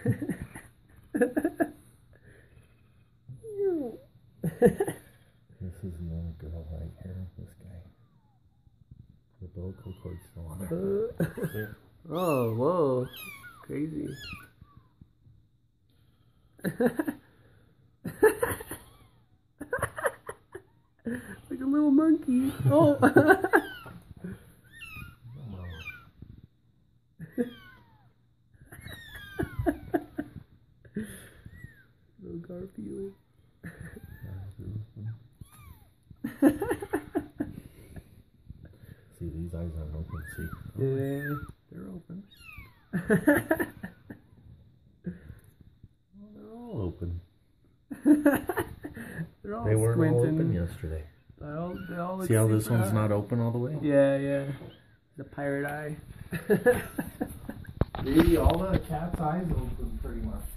This is another girl right here. This guy. The vocal cord's still on there. Oh, whoa. Crazy. Like a little monkey. Oh. Little Garfield. See, these eyes aren't open. See? Yeah. They're open. Well, they're all open. They're all They weren't all squinting. open yesterday. They all look See how this super one's hot. not open all the way? Yeah, yeah. The pirate eye. Maybe all the cat's eyes open pretty much.